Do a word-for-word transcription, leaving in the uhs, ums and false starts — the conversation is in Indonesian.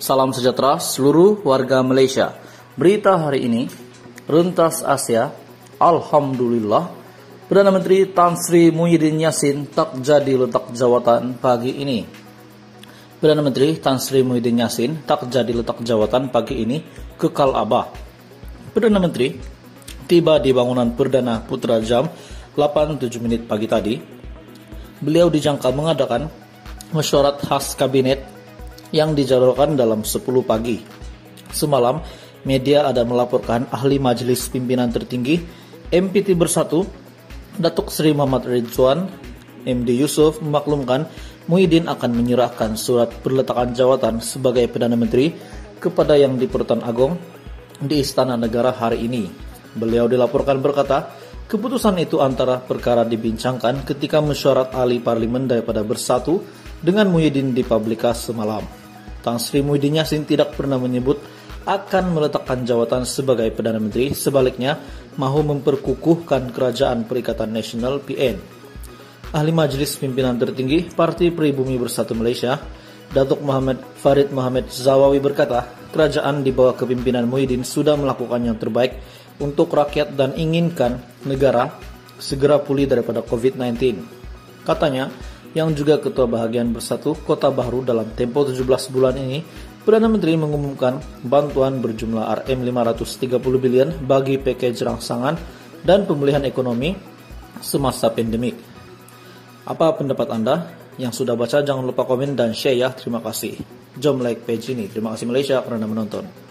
Salam sejahtera seluruh warga Malaysia. Berita hari ini, Rentas Asia, Alhamdulillah, Perdana Menteri Tan Sri Muhyiddin Yassin tak jadi letak jawatan pagi ini. Perdana Menteri Tan Sri Muhyiddin Yassin tak jadi letak jawatan pagi ini kekal abah. Perdana Menteri tiba di bangunan Perdana Putra jam delapan tujuh menit pagi tadi. Beliau dijangka mengadakan mesyuarat khas kabinet yang dijadwalkan dalam sepuluh pagi. Semalam, media ada melaporkan ahli Majelis Pimpinan Tertinggi M P T Bersatu, Datuk Seri Muhammad Ridwan, M D Yusof memaklumkan Muhyiddin akan menyerahkan surat perletakan jawatan sebagai Perdana Menteri kepada Yang di-Pertuan Agong di Istana Negara hari ini. Beliau dilaporkan berkata, keputusan itu antara perkara dibincangkan ketika mesyuarat ahli parlimen daripada Bersatu dengan Muhyiddin di publikas semalam. Tan Sri Muhyiddin Yassin tidak pernah menyebut akan meletakkan jawatan sebagai Perdana Menteri, sebaliknya mahu memperkukuhkan Kerajaan Perikatan Nasional P N. Ahli Majelis Pimpinan Tertinggi Parti Pribumi Bersatu Malaysia, Datuk Muhammad Farid Mohamad Zawawi berkata, kerajaan di bawah kepimpinan Muhyiddin sudah melakukan yang terbaik untuk rakyat dan inginkan negara segera pulih daripada covid sembilan belas. Katanya, yang juga Ketua Bahagian Bersatu Kota Bahru dalam tempo tujuh belas bulan ini, Perdana Menteri mengumumkan bantuan berjumlah R M lima ratus tiga puluh bilion bagi pakej rangsangan dan pemulihan ekonomi semasa pandemik. Apa pendapat Anda? Yang sudah baca jangan lupa komen dan share ya. Terima kasih. Jom like page ini. Terima kasih Malaysia kerana menonton.